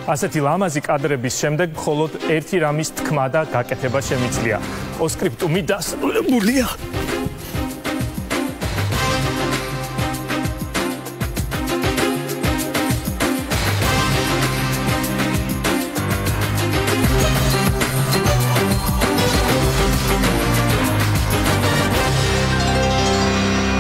ასეთი ლამაზი კადრების შემდეგ მხოლოდ ერთი რამის თქმა და გაკეთება შემიძლია. ოსკრიპტუმი დასრულებულია.